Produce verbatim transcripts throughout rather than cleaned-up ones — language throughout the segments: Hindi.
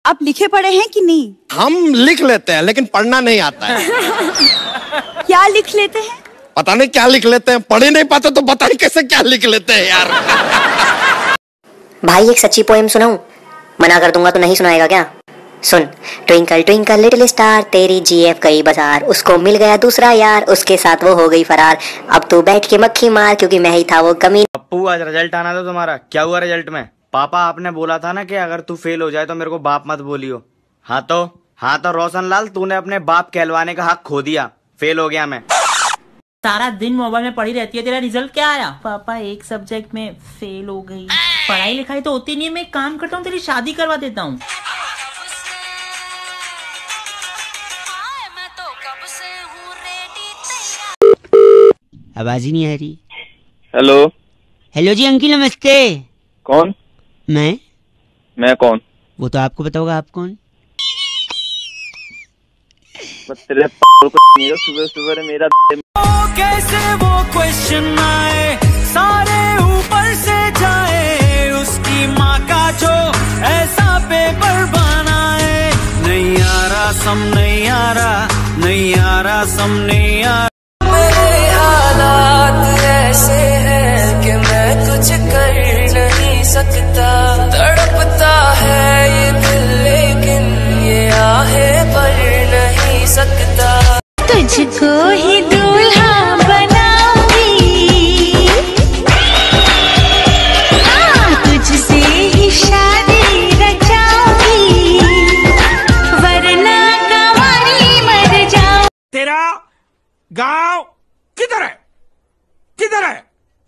आप लिखे पढ़े हैं कि नहीं? हम लिख लेते हैं लेकिन पढ़ना नहीं आता है। क्या लिख लेते हैं? पता नहीं क्या लिख लेते हैं, पढ़ ही नहीं पाते तो पता नहीं कैसे क्या लिख लेते हैं यार। भाई एक सच्ची पोएम सुनाऊं? मना कर दूंगा तो नहीं सुनाएगा क्या? सुन। ट्विंकल ट्विंकल लिटिल स्टार, तेरी जीएफ गई बाजार, उसको मिल गया दूसरा यार, उसके साथ वो हो गई फरार, अब तू बैठ के मक्खी मार क्योंकि मैं ही था वो कमी। पप्पू आज रिजल्ट आना था तुम्हारा, क्या हुआ रिजल्ट में? पापा आपने बोला था ना कि अगर तू फेल हो जाए तो मेरे को बाप मत बोलियो। हाँ तो हाँ तो रोशन लाल, तूने अपने बाप कहलवाने का हक खो दिया। फेल हो गया मैं। सारा दिन मोबाइल में पड़ी रहती है, तेरा रिजल्ट क्या आया? पापा एक सब्जेक्ट में फेल हो गई। पढ़ाई लिखाई तो होती नहीं है, मैं एक काम करता हूँ तेरी शादी करवा देता हूँ। आवाज ही नहीं आ रही। हेलो हेलो जी अंकिल नमस्ते। कौन? मैं मैं कौन? वो तो आपको पता होगा, आप कौन? तेरे सुबह सुबह मेरा कैसे वो क्वेश्चन आए, सारे ऊपर से जाए, उसकी माँ का जो ऐसा पेपर बनाए। नहीं आ रहा सम नहीं आ रहा, नहीं आ रहा सम नहीं आ रहा। मेरे हालात ऐसे हैं कि मैं कुछ कर नहीं सकता, तड़पता है ये दिल लेकिन ये आहे पर नहीं सकता। तुझको ही दूल्हा बनाऊंगी, हाँ तुझसे ही शादी रचाऊंगी, वरना कवाली मर जाऊं। तेरा गांव किधर है? किधर है?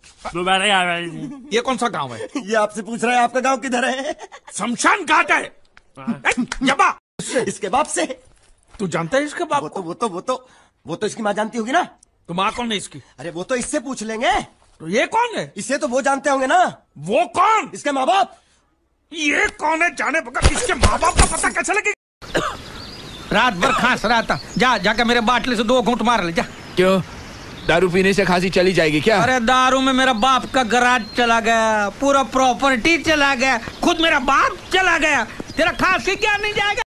ये कौन सा गांव है? ये आपसे पूछ रहा है आपका गांव किधर है? शमशान घाट है। जबा इसके बाप से। तू जानता है इसके बाप वो को? तो वो तो वो तो वो तो इसकी माँ जानती होगी ना। तो माँ कौन है इसकी? अरे वो तो इससे पूछ लेंगे। तो ये कौन है? इसे तो वो जानते होंगे ना। वो कौन? इसके माँ बाप। ये कौन है जाने बगैर इसके माँ बाप का पता कैसे लगेगा? रात भर खांस रहा था, जा जाकर मेरे बाटले से दो घूंट मार ले जा। क्यों, दारू पीने से खांसी चली जाएगी क्या? अरे दारू में मेरा बाप का गराज चला गया, पूरा प्रॉपर्टी चला गया, खुद मेरा बाप चला गया, तेरा खांसी क्या नहीं जाएगा?